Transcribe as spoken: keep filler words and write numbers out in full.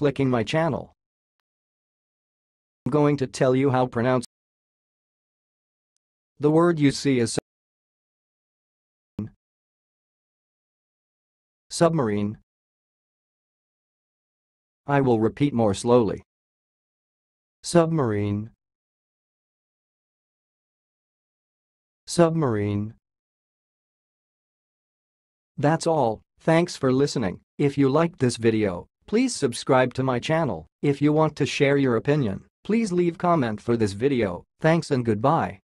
clicking my channel. I'm going to tell you how to pronounce the word you see is submarine. I will repeat more slowly. Submarine. Submarine. That's all. Thanks for listening. If you liked this video, please subscribe to my channel. If you want to share your opinion, please leave comment for this video. Thanks and goodbye.